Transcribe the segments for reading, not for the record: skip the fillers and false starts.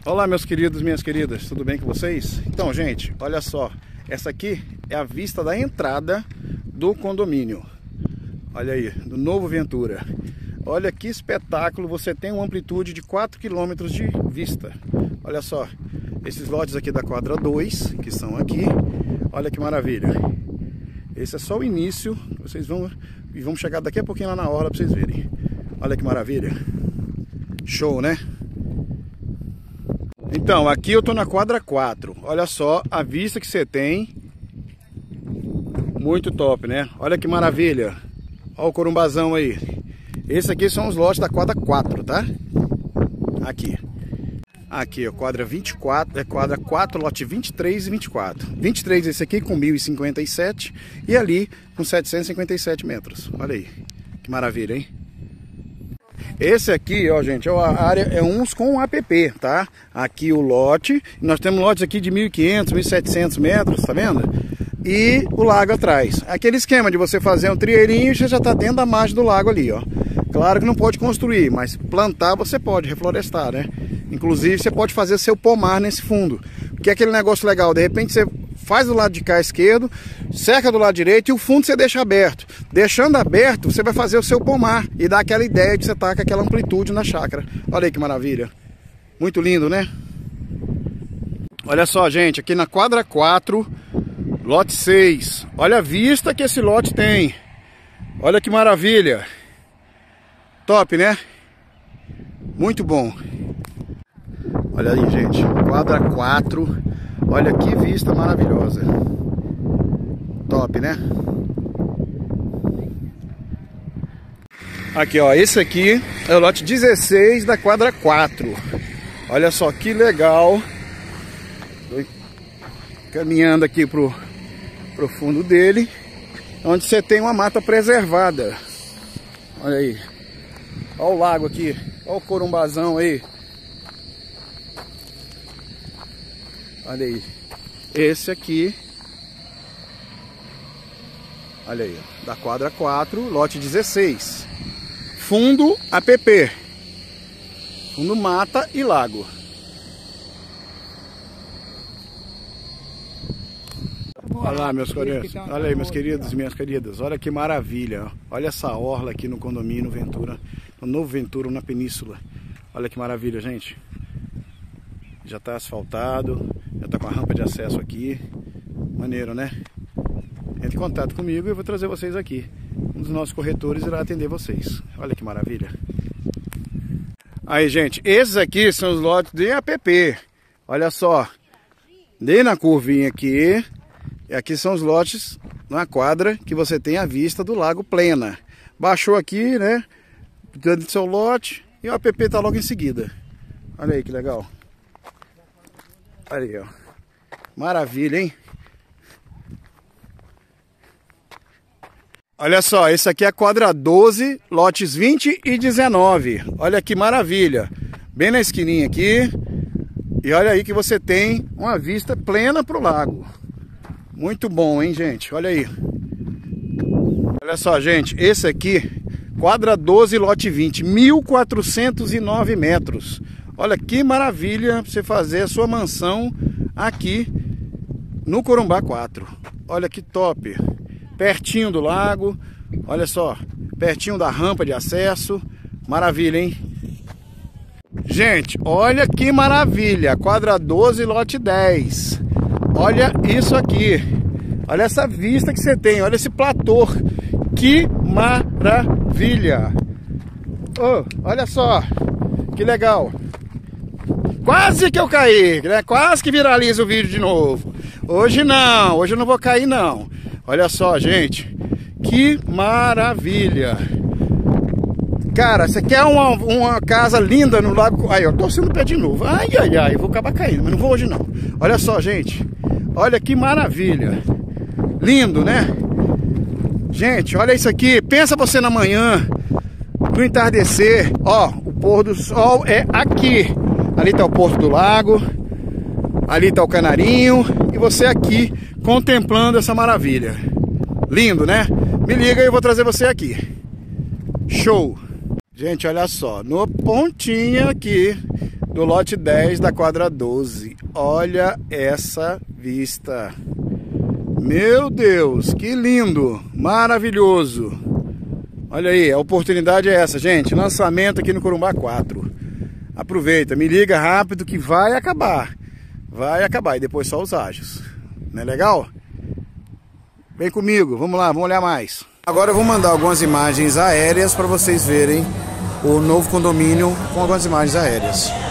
Olá, meus queridos, minhas queridas, tudo bem com vocês? Então, gente, olha só, essa aqui é a vista da entrada do condomínio. Olha aí, do Novo Ventura. Olha que espetáculo, você tem uma amplitude de 4 km de vista. Olha só, esses lotes aqui da quadra 2, que são aqui, olha que maravilha. Esse é só o início, vocês vão chegar daqui a pouquinho lá na hora para vocês verem. Olha que maravilha. Show, né? Então, aqui eu tô na quadra 4. Olha só a vista que você tem. Muito top, né? Olha que maravilha. Olha o corumbazão aí. Esse aqui são os lotes da quadra 4, tá? Aqui. Aqui, ó, quadra 24, é quadra 4, lote 23 e 24. 23 esse aqui com 1057 e ali com 757 metros. Olha aí. Que maravilha, hein? Esse aqui, ó, gente, a área é uns com APP, tá? Aqui o lote, nós temos lotes aqui de 1.500, 1.700 metros, tá vendo? E o lago atrás. Aquele esquema de você fazer um trieirinho e você já tá dentro da margem do lago ali, ó. Claro que não pode construir, mas plantar você pode, reflorestar, né? Inclusive você pode fazer seu pomar nesse fundo. Porque é aquele negócio legal, de repente você faz do lado de cá esquerdo, cerca do lado direito e o fundo você deixa aberto. Deixando aberto, você vai fazer o seu pomar e dá aquela ideia de você estar com aquela amplitude na chácara. Olha aí que maravilha. Muito lindo, né? Olha só, gente, aqui na quadra 4, lote 6. Olha a vista que esse lote tem. Olha que maravilha. Top, né? Muito bom. Olha aí, gente. Quadra 4. Olha que vista maravilhosa. Top, né? Aqui, ó. Esse aqui é o lote 16 da quadra 4. Olha só que legal. Tô caminhando aqui pro fundo dele, onde você tem uma mata preservada. Olha aí. Olha o lago aqui. Olha o corumbazão aí. Olha aí, esse aqui, olha aí, da quadra 4, lote 16, fundo APP, fundo mata e lago. Olha lá, meus queridos, olha aí, meus queridos e minhas queridas, olha que maravilha, olha essa orla aqui no condomínio Ventura, no Novo Ventura, na Península, olha que maravilha, gente. Já está asfaltado, já está com a rampa de acesso aqui. Maneiro, né? Entre em contato comigo e eu vou trazer vocês aqui. Um dos nossos corretores irá atender vocês. Olha que maravilha. Aí, gente, esses aqui são os lotes de APP. Olha só. Dei na curvinha aqui. E aqui são os lotes na quadra que você tem a vista do Lago Plena. Baixou aqui, né? Dentro do seu lote. E o APP está logo em seguida. Olha aí que legal. Olha aí, ó. Maravilha, hein? Olha só, esse aqui é a quadra 12, lotes 20 e 19. Olha que maravilha. Bem na esquininha aqui. E olha aí que você tem uma vista plena pro lago. Muito bom, hein, gente? Olha aí. Olha só, gente. Esse aqui, quadra 12, lote 20. 1.409 metros. Olha que maravilha você fazer a sua mansão aqui no Corumbá 4. Olha que top. Pertinho do lago. Olha só. Pertinho da rampa de acesso. Maravilha, hein? Gente, olha que maravilha. Quadra 12, lote 10. Olha isso aqui. Olha essa vista que você tem. Olha esse platô. Que maravilha. Oh, olha só. Que legal. Quase que eu caí, né? Quase que viraliza o vídeo de novo. Hoje eu não vou cair não. Olha só, gente. Que maravilha. Cara, você quer uma casa linda no lago... Aí, eu tô torcendo o pé de novo. Ai, ai, ai, eu vou acabar caindo, mas não vou hoje não. Olha só, gente. Olha que maravilha. Lindo, né? Gente, olha isso aqui. Pensa você na manhã, no entardecer. Ó, o pôr do sol é aqui. Ali está o Porto do Lago, ali está o Canarinho e você aqui contemplando essa maravilha. Lindo, né? Me liga e eu vou trazer você aqui. Show! Gente, olha só, no pontinho aqui do lote 10 da quadra 12. Olha essa vista. Meu Deus, que lindo, maravilhoso. Olha aí, a oportunidade é essa, gente. Lançamento aqui no Corumbá 4. Aproveita, me liga rápido que vai acabar. Vai acabar e depois só os ágios. Não é legal? Vem comigo, vamos lá, vamos olhar mais. Agora eu vou mandar algumas imagens aéreas para vocês verem o novo condomínio com algumas imagens aéreas.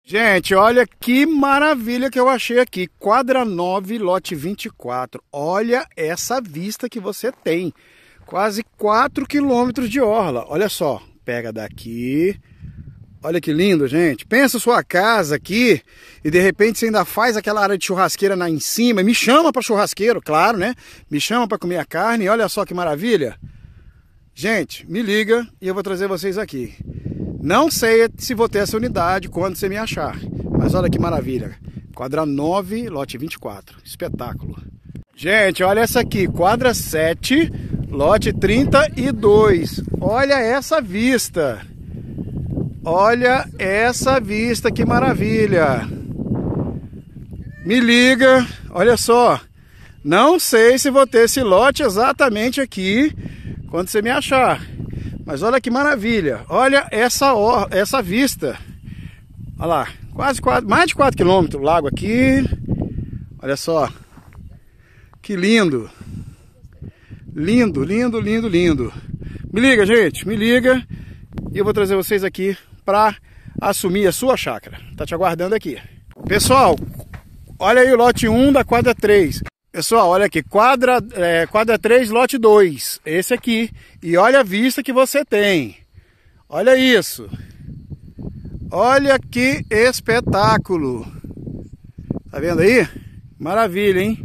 Gente, olha que maravilha que eu achei aqui. Quadra 9, lote 24. Olha essa vista que você tem. Quase 4 quilômetros de orla. Olha só, pega daqui. Olha que lindo, gente. Pensa sua casa aqui e de repente você ainda faz aquela área de churrasqueira em cima. Me chama para churrasqueiro, claro, né? Me chama para comer a carne. Olha só que maravilha. Gente, me liga e eu vou trazer vocês aqui. Não sei se vou ter essa unidade quando você me achar. Mas olha que maravilha. Quadra 9, lote 24. Espetáculo. Gente, olha essa aqui. Quadra 7, lote 32. Olha essa vista. Olha essa vista, que maravilha. Me liga. Olha só. Não sei se vou ter esse lote exatamente aqui quando você me achar. Mas olha que maravilha, olha essa vista. Olha lá, mais de 4 quilômetros, lago aqui. Olha só, que lindo. Lindo, lindo, lindo, lindo. Me liga, gente, me liga. E eu vou trazer vocês aqui para assumir a sua chácara. Tá te aguardando aqui. Pessoal, olha aí o lote 1 da quadra 3. Pessoal, olha aqui, quadra 3, lote 2, esse aqui. E olha a vista que você tem. Olha isso. Olha que espetáculo. Tá vendo aí? Maravilha, hein?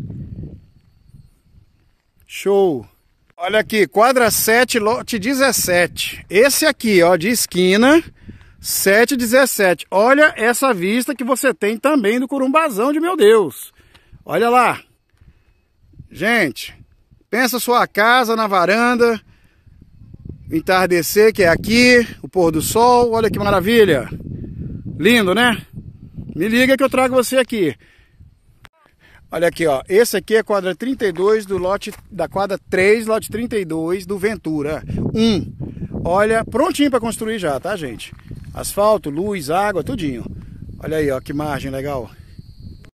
Show. Olha aqui, quadra 7, lote 17. Esse aqui, ó, de esquina, 717. Olha essa vista que você tem também do Corumbazão de meu Deus. Olha lá. Gente, pensa sua casa na varanda, entardecer que é aqui, o pôr do sol, olha que maravilha. Lindo, né? Me liga que eu trago você aqui. Olha aqui, ó, esse aqui é a quadra 32 da quadra 3, lote 32 do Ventura 1. Olha, prontinho para construir já, tá, gente? Asfalto, luz, água, tudinho. Olha aí, ó, que margem legal.